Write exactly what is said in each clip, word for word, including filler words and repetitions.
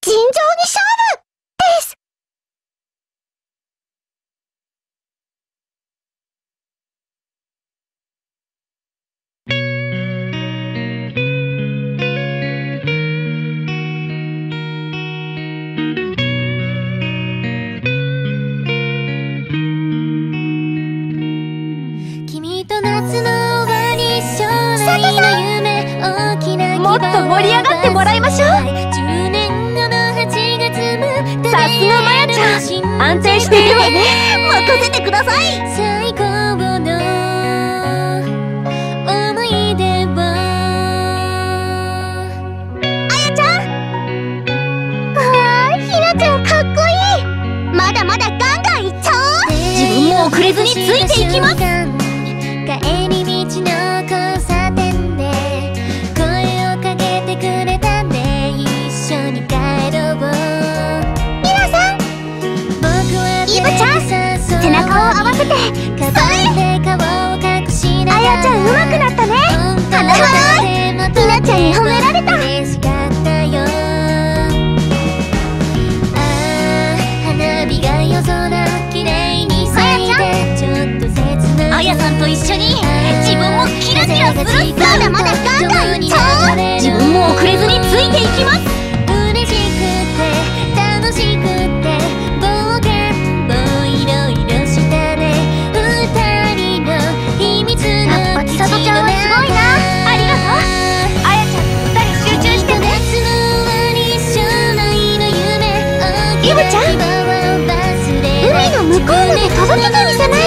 尋常に勝負です。 君と夏の終わり、将来の夢、大きな希望がもっと盛り上がってもらいましょう。 じゅうねんごのはちがつもさすがまやちゃん、安定しているわね。任せてください。 最高の思い出を。 あやちゃん、あー、ひなちゃんかっこいい。まだまだガンガンいっちゃおう。自分も遅れずについていきます。 帰り道の交差点で声をかけてくれたね。一緒に帰ろう。 みなさん、 僕はイブちゃん、背中を合わせてストレッ。あやちゃん上手くなったね。花丸い。ひなちゃんに褒められた。 嬉しかったよ。ああ、花火が夜空きれいに咲いてちょっと切ない。 あやさんと一緒に自分もキラキラする。まだまだガンガンいっちゃおう。自分も遅れずについていきます。 嬉しくて楽しくて冒険もいろいろしたね。二人の秘密のやっぱ千里ちゃんはすごいな。ありがとう。あやちゃん、歌に集中してね。イブちゃん、海の向こうまで届けてみせます。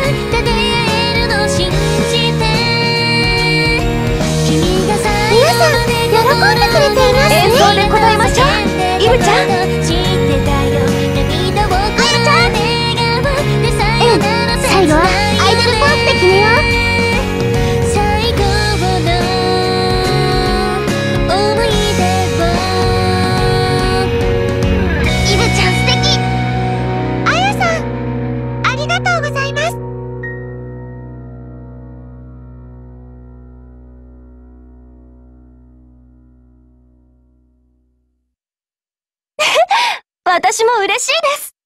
皆さん、喜んでくれていますね。演奏で答えましょう。イブちゃん、あやちゃん、うん、最後はアイドルポーズで決めよう。 最高の思い出を。 イブちゃん素敵。あやさん、ありがとうございます。私も嬉しいです。